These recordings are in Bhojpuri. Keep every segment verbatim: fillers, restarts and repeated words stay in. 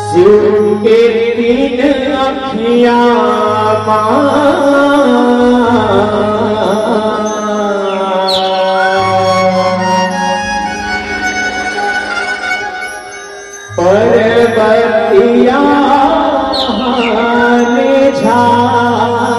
शिव के तीन अखियाँ पर्वतिया ने छाए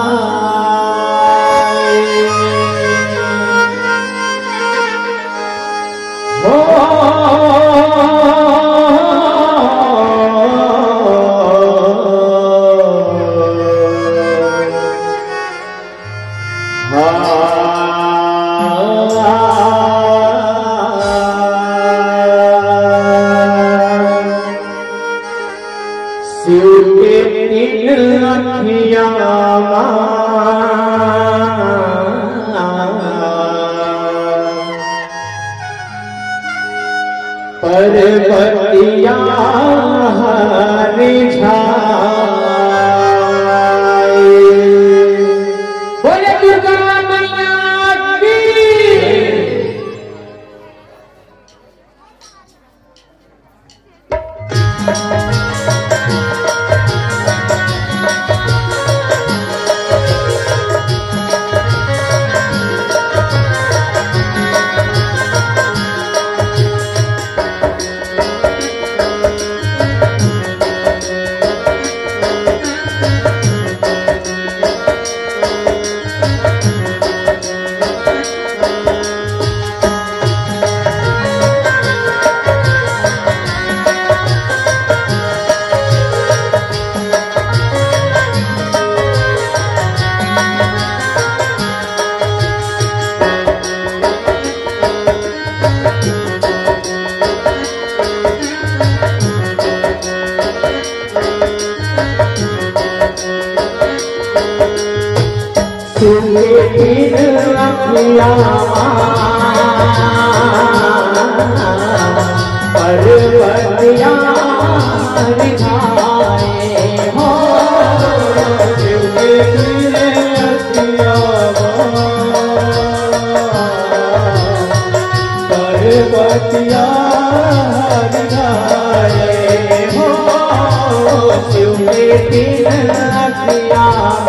शिव के तीन अखियाँ पर्वतिया ने छाए। बोले दुर्गा मैया की। तीन अखियाँ पर्वतिया रिझाए हो। शिव के तीन अखियाँ पर्वतिया रिझाए हो। शिव के तीन अखियाँ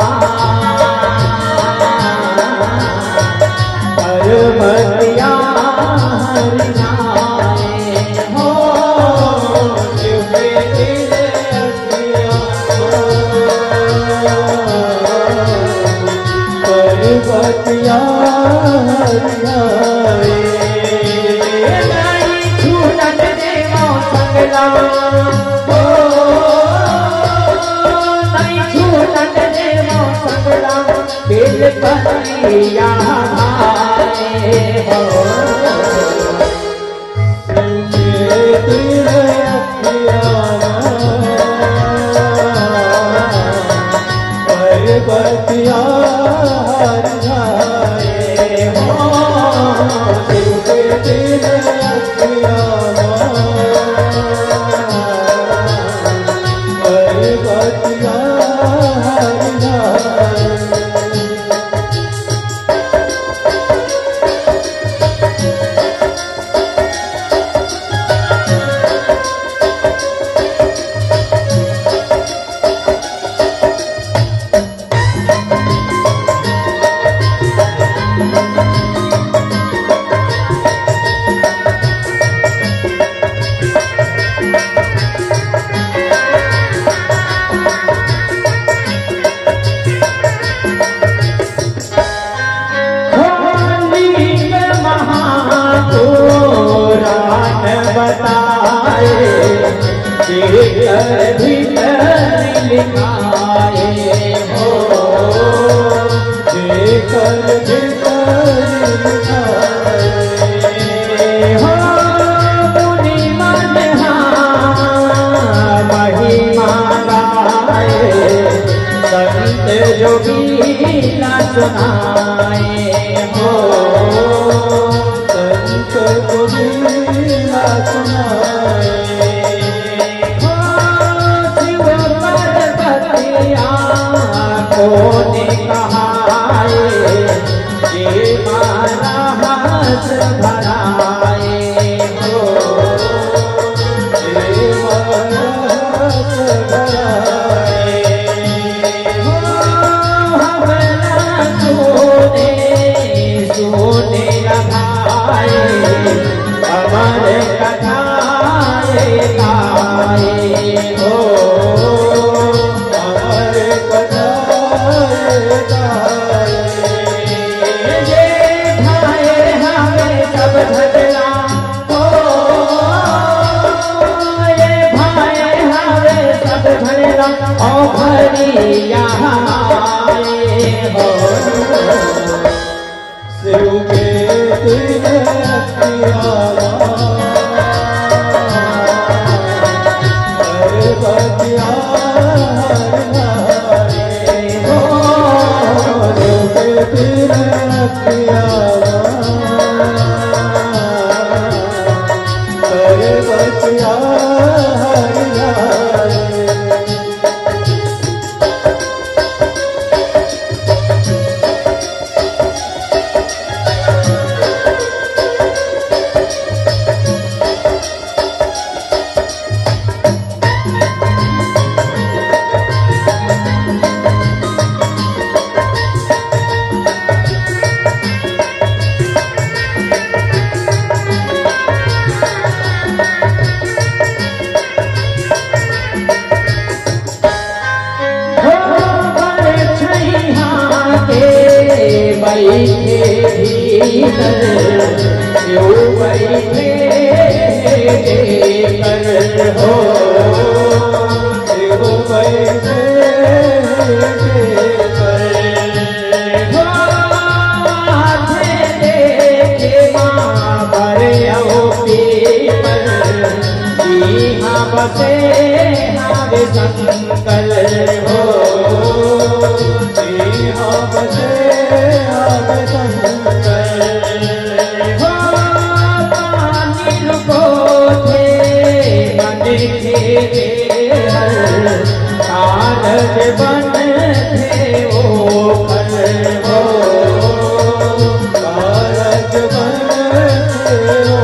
पर्वतिया रिझाए हो। शिव के तीन अखियाँ पर्वतिया रिझाए। नहीं छूटन देवो संगला हो, नहीं छूटन देवो संगला बेल पतिया हो। पर्वतिया रिझाए हो। शिव के तीन अखियाँ पर्वतिया रिझाए। बताए भीतर भीतर लिखाए हो। भीतर भीतर लिखाए हो। मुनि मन महिमा गाए संत जोगी न सुनाए हो। संत जोगी सुनाए हो। शिव पर्वतिया को ने कहाए ये मारा हाथ भराए हो। ये मारा हाथ नैया हमारे हो शिव के पर्वतिया हो शिव के तीरथिया पर्वतिया बैठे भीतर क्यों बैठे कर हो शिव बैठे हो हाथे देखे माँ भरे पीपर यहाँ बसे हमारे शंकर हो यहाँ बसे कारज बन थे वो फल हो कारज बन थे वो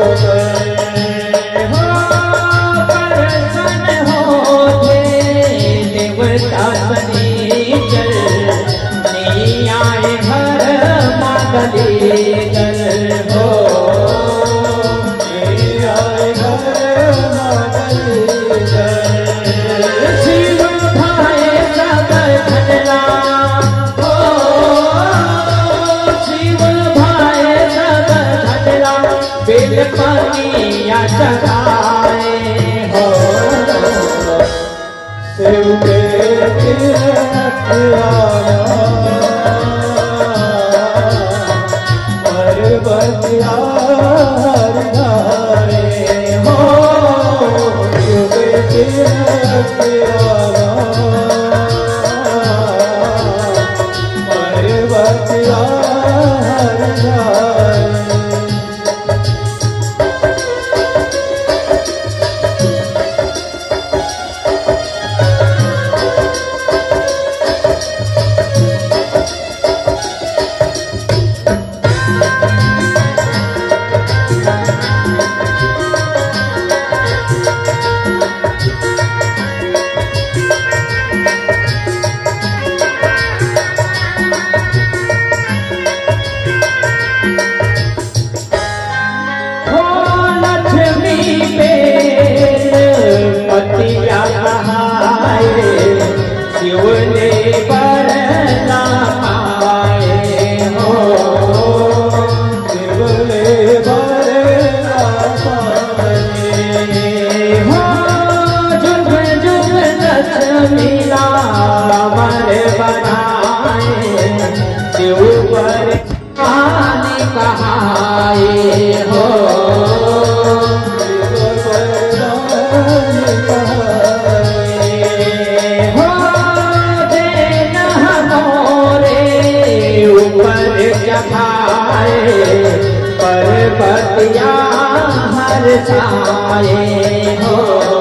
हो परसन होते देवता शनिचर नियाय घर मादलीचर हो नियाय घर मादलीचर बेल पानिया चढ़ाए हो शिव के पर्वतिया हो शिव के पर्वतिया पतिया कहाए शिव ने बरना पाए हो शिव ने बरना पाए हो जुग जुग लक्ष्मीला अमर बनाए शिव पर पानी कहाए हो पर्वतिया हर साए हो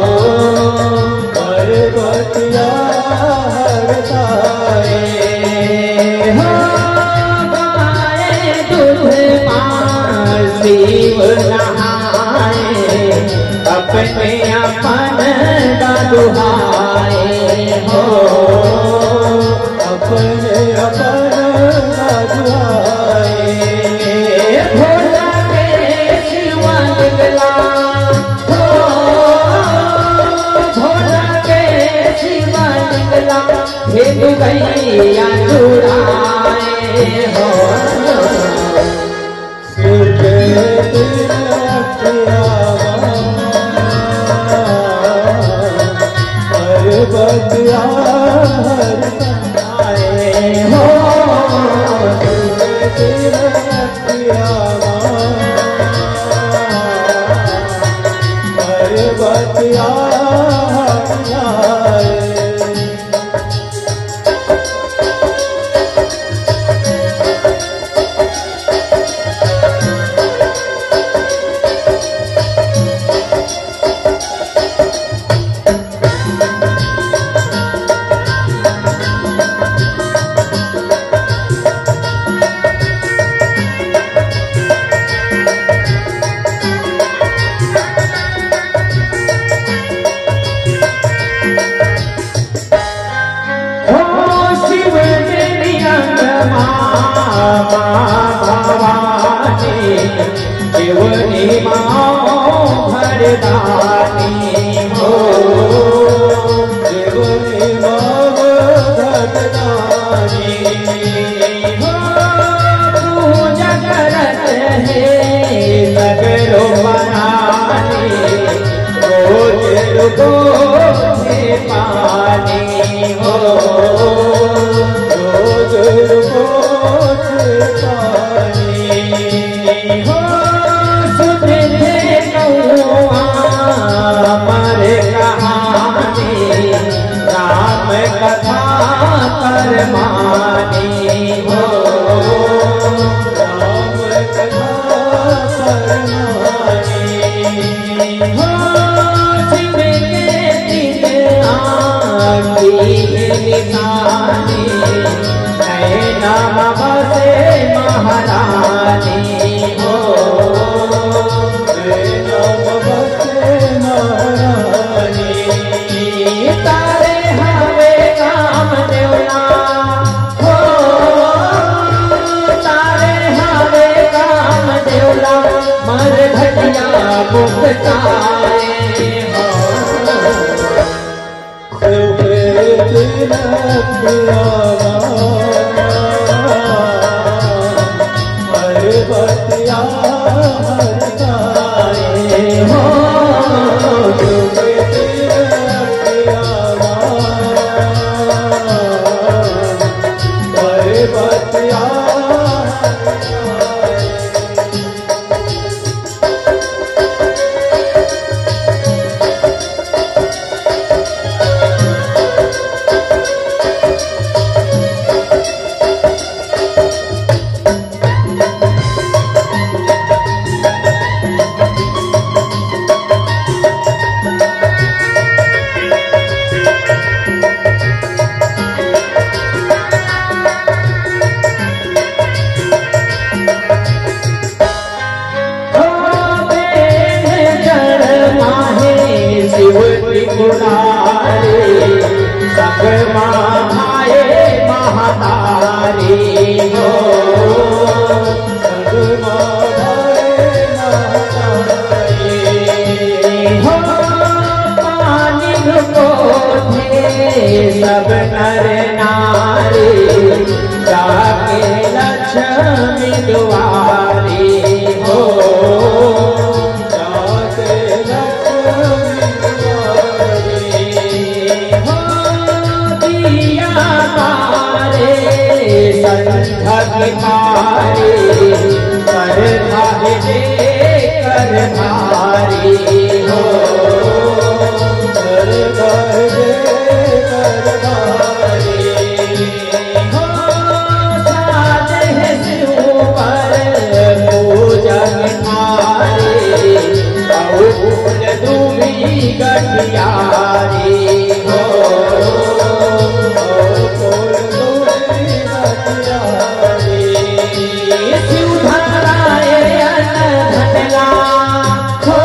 पर्वतिया हर साए हो गाए दूध माँ शिव नहाए अपने अपन दुहाए हो अपने अपन दुहाए भोला के शिवा निकला हो भोला के शिवा निकला भेद गैया चुराए हो शिव के पर्वतिया मर्दानी हो जीवनी माव घटदानी हो पूजा करत है सगरो बनानी रोज रुको है पानी हो रोज रुको है पानी हो सुनते कौआ हमारे कहानी राम कथा कर मानी हो राम कथा परमानी हो जिनके दिन आँखी निशानी नैना बसे महारानी हो नाम बसे महारानी तारे हवे काम देवला हो तारे हवे काम देवला मर घटिया बुकताए हो सुखे तिलक हरे बतिया हरताए हो सुखे तिलक हरे बतिया हरताए सब माए महातारी हो सब माए महातारी हो पानी को थे सब नर नारी जाके लक्ष्मी दुआरी हो जाके लक्ष्मी दुआरी हो दिया मारे संधक मारे कर धारे कर धारी हो कर दे कर धारी हो साजे है शिव पर पूजन मारे औ फूल दूबी गठियारी हो फूल दूरी हथियारी शिव धराए धनला हो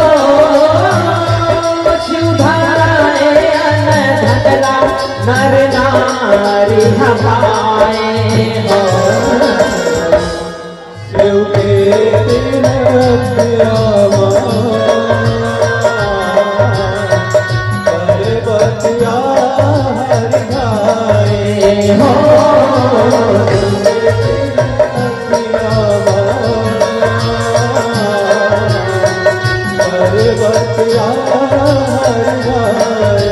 शिव धराए धनला नर नारी हमाए हो शिव के दिन हरे बतिया हर गाए हो हरे बतिया हर गाए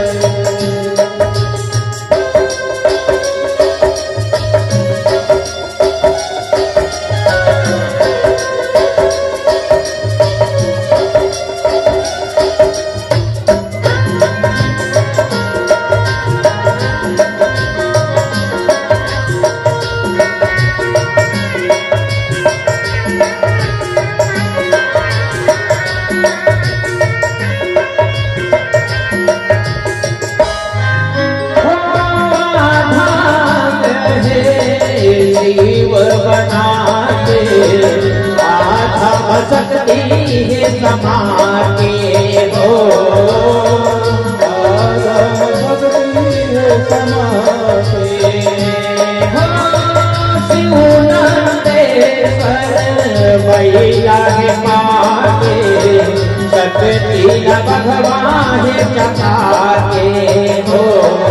शिव बनाते आधा शक्ति है समाते हो आधा भक्ति है समाते हो शिव नंदेश्वर वैया के पाके शक्ति लगा लगवाहे चका के हो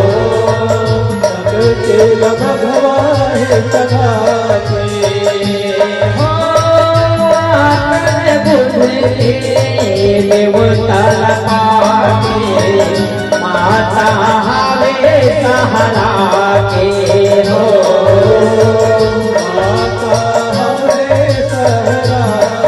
तेल भगवाहे चका के हो बुद्ध के देवता लगा माता हावे सहारा के हो माता हावे सहारा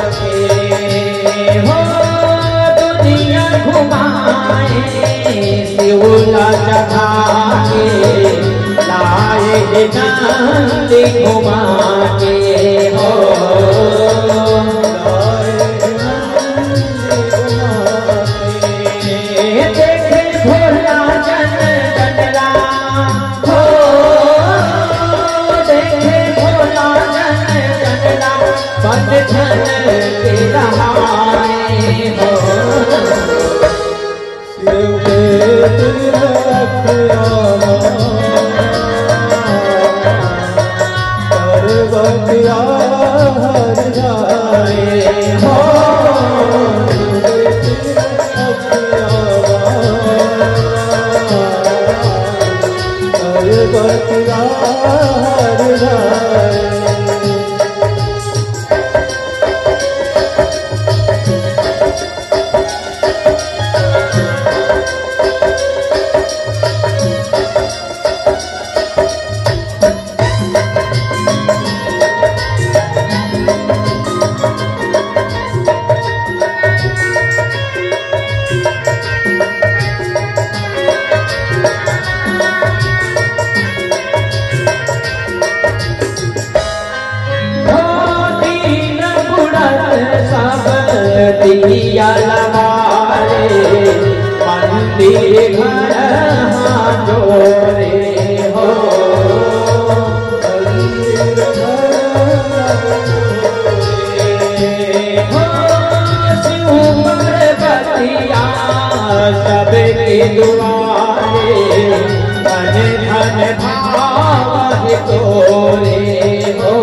के हो दुनिया घुमाए शिवला जगा के लाए नंदी घुमा के हो दिया लगारे मंदिर घर जोरे हो शिवमर बतिया सबके दुआरे धन धन भाव तोरे हो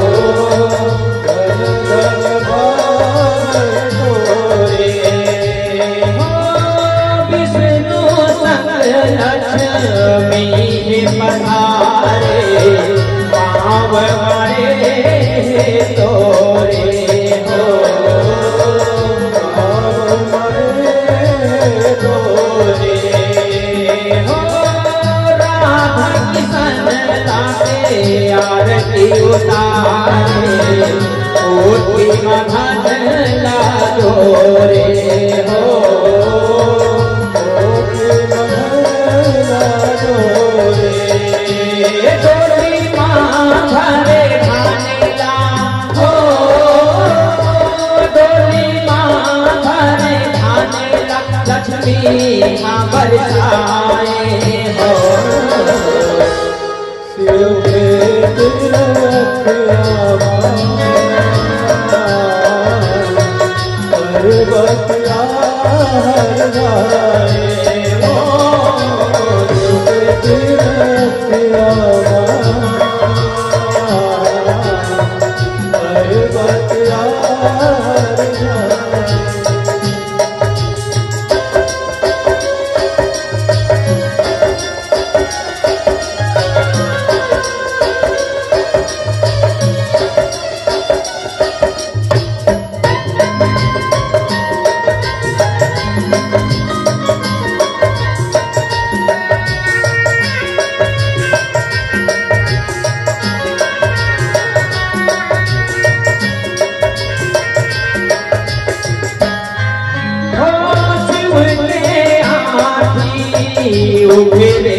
लक्ष्मी पधारे पाव मरे तोरे हो तोरे हो राधा किशन लागे आरती उतारे कोटि मधन ला जोरे हो डोली माँ भरे खानेला हो डोली माँ भरे खानेला लक्ष्मी माँ बरसाए हो शिव के तिलक पर्वतिया हर गाए हो शिव के तिलक पर्वतिया हर गाए उभे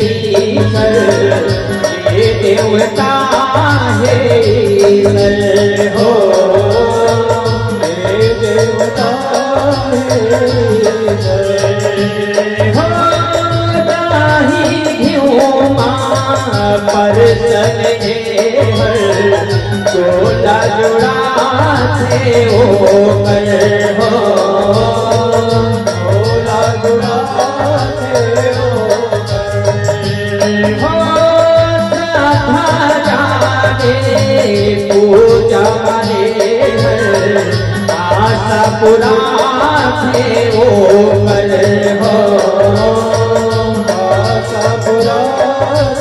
ये देवता है हो हे देवता हो दाही घिऊ माँ पर चले चोला जुड़ा थे हो कर हो चोला जुड़ा थे हो पूजा रे आशा पुरा थे वो कर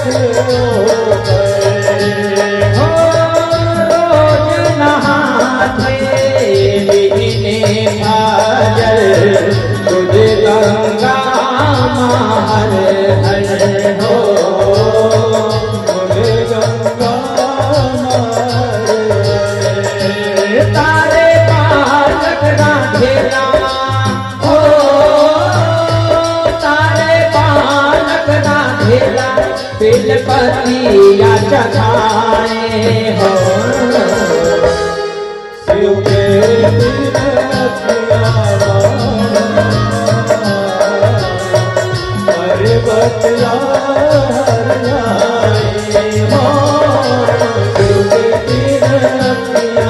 हो रोज नहाते बिने काजल तुझे गंगा मार है हो तुझे गंगा मार तारे बालक राधेला हो तारे बालक राधेला बेलपतिया चढ़ाए हो शिव के पर्वत यार जाए हो शिव के तीरथिया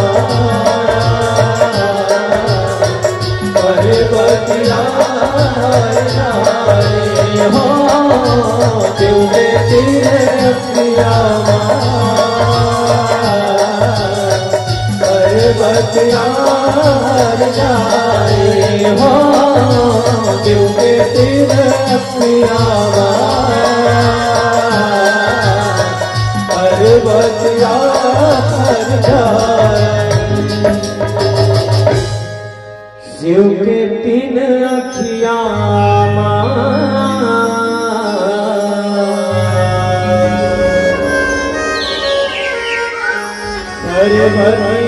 पर्वत यार जाए हो शिव के तीरथिया पर्वत यार जाए हो शिव के तीरथिया पर्वत यार जाए शिव के तीन अखिया पर्वत